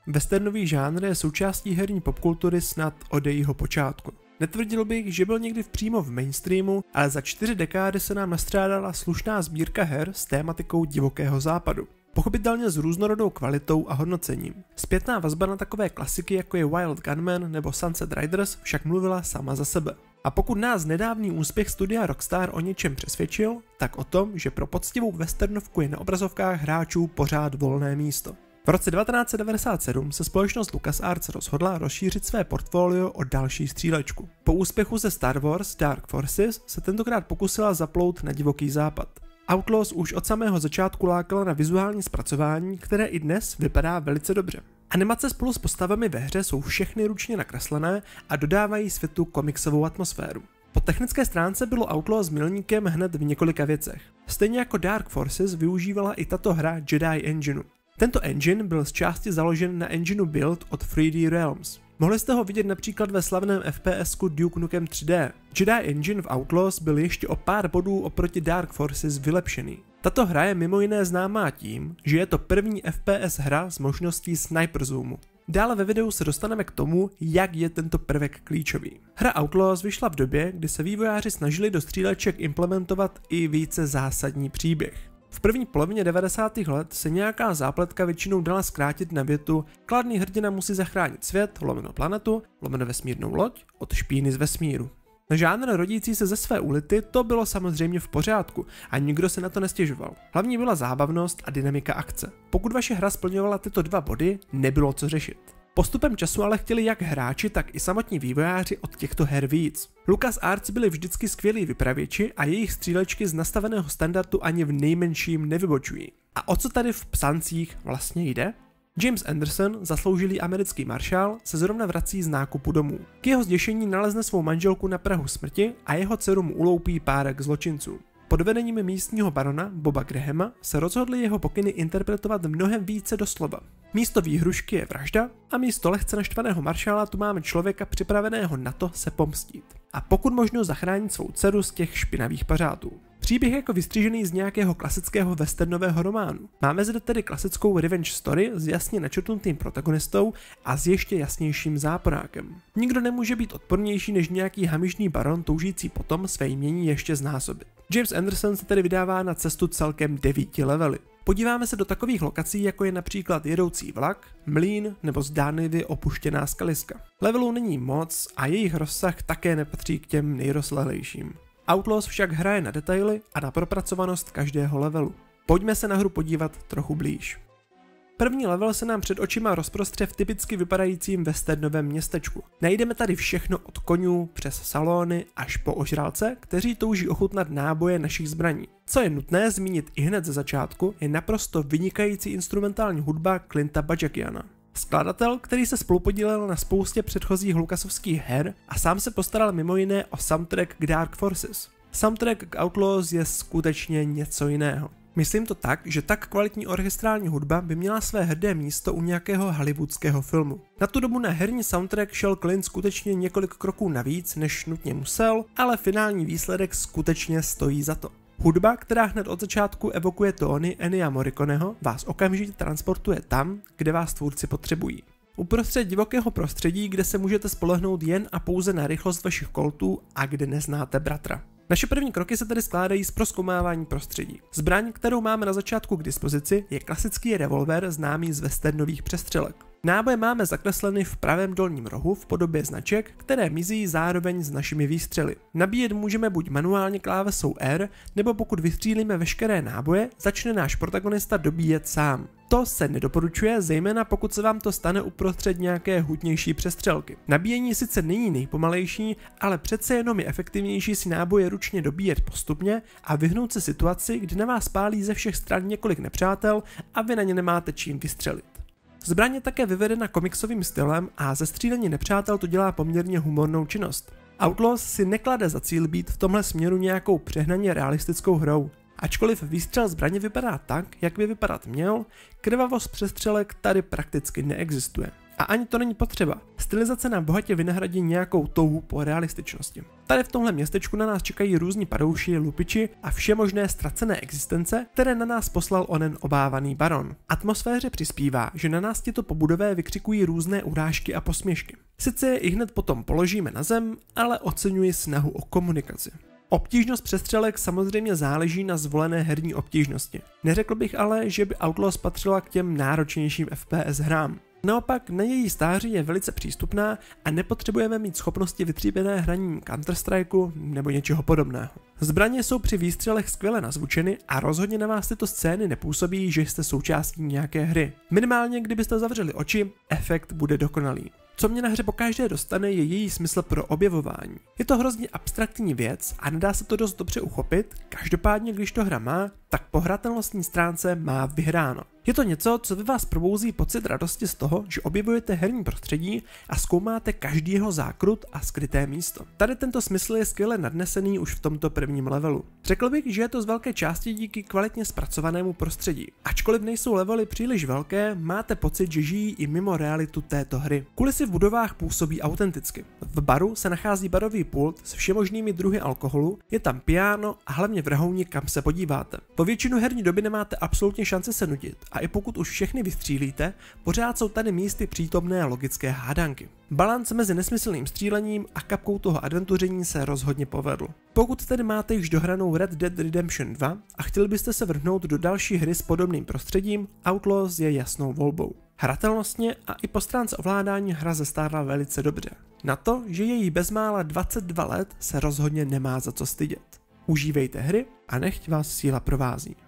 Westernový žánr je součástí herní popkultury snad od jejího počátku. Netvrdil bych, že byl někdy přímo v mainstreamu, ale za 4 dekády se nám nastřádala slušná sbírka her s tématikou divokého západu. Pochopitelně s různorodou kvalitou a hodnocením. Zpětná vazba na takové klasiky jako je Wild Gunman nebo Sunset Riders však mluvila sama za sebe. A pokud nás nedávný úspěch studia Rockstar o něčem přesvědčil, tak o tom, že pro poctivou westernovku je na obrazovkách hráčů pořád volné místo. V roce 1997 se společnost LucasArts rozhodla rozšířit své portfolio o další střílečku. Po úspěchu ze Star Wars Dark Forces se tentokrát pokusila zaplout na divoký západ. Outlaws už od samého začátku lákala na vizuální zpracování, které i dnes vypadá velice dobře. Animace spolu s postavami ve hře jsou všechny ručně nakreslené a dodávají světu komiksovou atmosféru. Po technické stránce bylo Outlaws milníkem hned v několika věcech. Stejně jako Dark Forces využívala i tato hra Jedi Engineu. Tento engine byl z části založen na engineu Build od 3D Realms. Mohli jste ho vidět například ve slavném FPS-ku Duke Nukem 3D. Jedi Engine v Outlaws byl ještě o pár bodů oproti Dark Forces vylepšený. Tato hra je mimo jiné známá tím, že je to první FPS hra s možností sniper zoomu. Dále ve videu se dostaneme k tomu, jak je tento prvek klíčový. Hra Outlaws vyšla v době, kdy se vývojáři snažili do stříleček implementovat i více zásadní příběh. V první polovině 90. let se nějaká zápletka většinou dala zkrátit na větu kladný hrdina musí zachránit svět, lomeno planetu, lomeno vesmírnou loď od špíny z vesmíru. Na žánr rodící se ze své ulity to bylo samozřejmě v pořádku a nikdo se na to nestěžoval. Hlavní byla zábavnost a dynamika akce. Pokud vaše hra splňovala tyto 2 body, nebylo co řešit. Postupem času ale chtěli jak hráči, tak i samotní vývojáři od těchto her víc. LucasArts byli vždycky skvělí vypravěči a jejich střílečky z nastaveného standardu ani v nejmenším nevybočují. A o co tady v Psancích vlastně jde? James Anderson, zasloužilý americký maršál, se zrovna vrací z nákupu domů. K jeho zděšení nalezne svou manželku na prahu smrti a jeho dceru mu uloupí párek zločinců. Pod vedením místního barona Boba Grahama se rozhodli jeho pokyny interpretovat mnohem více doslova. Místo výhrušky je vražda a místo lehce naštvaného maršála tu máme člověka připraveného na to se pomstít. A pokud možno zachránit svou dceru z těch špinavých pařátů. Příběh jako vystřížený z nějakého klasického westernového románu. Máme zde tedy klasickou revenge story s jasně načrtnutým protagonistou a s ještě jasnějším záporákem. Nikdo nemůže být odpornější než nějaký hamižný baron toužící potom své jmění ještě znásobit. James Anderson se tedy vydává na cestu celkem 9 levely. Podíváme se do takových lokací, jako je například jedoucí vlak, mlýn nebo zdánlivě opuštěná skaliska. Levelů není moc a jejich rozsah také nepatří k těm nejrozlehlejším. Outlaws však hraje na detaily a na propracovanost každého levelu. Pojďme se na hru podívat trochu blíž. První level se nám před očima rozprostře v typicky vypadajícím westernovém městečku. Najdeme tady všechno od konňů přes salony až po ožralce, kteří touží ochutnat náboje našich zbraní. Co je nutné zmínit i hned ze začátku, je naprosto vynikající instrumentální hudba Clinta Bajakiana. Skladatel, který se spolupodílel na spoustě předchozích Lucasovských her a sám se postaral mimo jiné o soundtrack k Dark Forces. Soundtrack k Outlaws je skutečně něco jiného. Myslím to tak, že tak kvalitní orchestrální hudba by měla své hrdé místo u nějakého hollywoodského filmu. Na tu dobu na herní soundtrack šel Clint skutečně několik kroků navíc, než nutně musel, ale finální výsledek skutečně stojí za to. Hudba, která hned od začátku evokuje tóny Ennia Morriconeho, vás okamžitě transportuje tam, kde vás tvůrci potřebují. Uprostřed divokého prostředí, kde se můžete spolehnout jen a pouze na rychlost vašich koltů a kde neznáte bratra. Naše první kroky se tedy skládají z prozkoumávání prostředí. Zbraň, kterou máme na začátku k dispozici, je klasický revolver známý z westernových přestřelek. Náboje máme zakresleny v pravém dolním rohu v podobě značek, které mizí zároveň s našimi výstřely. Nabíjet můžeme buď manuálně klávesou R, nebo pokud vystřílíme veškeré náboje, začne náš protagonista dobíjet sám. To se nedoporučuje, zejména pokud se vám to stane uprostřed nějaké hutnější přestřelky. Nabíjení sice není nejpomalejší, ale přece jenom je efektivnější si náboje ručně dobíjet postupně a vyhnout se situaci, kdy na vás pálí ze všech stran několik nepřátel a vy na ně nemáte čím vystřelit. Zbraň je také vyvedena komiksovým stylem a ze střílení nepřátel to dělá poměrně humornou činnost. Outlaws si neklade za cíl být v tomhle směru nějakou přehnaně realistickou hrou. Ačkoliv výstřel zbraně vypadá tak, jak by vypadat měl, krvavost přestřelek tady prakticky neexistuje. A ani to není potřeba. Stylizace nám bohatě vynahradí nějakou touhu po realističnosti. Tady v tomhle městečku na nás čekají různí padouši, lupiči a vše možné ztracené existence, které na nás poslal onen obávaný baron. Atmosféře přispívá, že na nás tito pobudové vykřikují různé urážky a posměšky. Sice je ihned potom položíme na zem, ale oceňuji snahu o komunikaci. Obtížnost přestřelek samozřejmě záleží na zvolené herní obtížnosti. Neřekl bych ale, že by Outlaws patřila k těm náročnějším FPS hrám. Naopak na její stáří je velice přístupná a nepotřebujeme mít schopnosti vytříbené hraním Counter-Strikeu nebo něčeho podobného. Zbraně jsou při výstřelech skvěle nazvučeny a rozhodně na vás tyto scény nepůsobí, že jste součástí nějaké hry. Minimálně kdybyste zavřeli oči, efekt bude dokonalý. Co mě na hře pokaždé dostane, je její smysl pro objevování. Je to hrozně abstraktní věc a nedá se to dost dobře uchopit, každopádně když to hra má, tak po hratelnostní stránce má vyhráno. Je to něco, co ve vás probouzí pocit radosti z toho, že objevujete herní prostředí a zkoumáte každý jeho zákrut a skryté místo. Tady tento smysl je skvěle nadnesený už v tomto prvním levelu. Řekl bych, že je to z velké části díky kvalitně zpracovanému prostředí. Ačkoliv nejsou levely příliš velké, máte pocit, že žijí i mimo realitu této hry. Kulisy v budovách působí autenticky. V baru se nachází barový pult s všemožnými druhy alkoholu, je tam piano a hlavně vrhouni, kam se podíváte. Po většinu herní doby nemáte absolutně šanci se nudit. A i pokud už všechny vystřílíte, pořád jsou tady místy přítomné logické hádanky. Balans mezi nesmyslným střílením a kapkou toho adventuření se rozhodně povedl. Pokud tedy máte již dohranou Red Dead Redemption 2 a chtěli byste se vrhnout do další hry s podobným prostředím, Outlaws je jasnou volbou. Hratelnostně a i po stránce ovládání hra zestává velice dobře. Na to, že je jí bezmála 22 let, se rozhodně nemá za co stydět. Užívejte hry a nechť vás síla provází.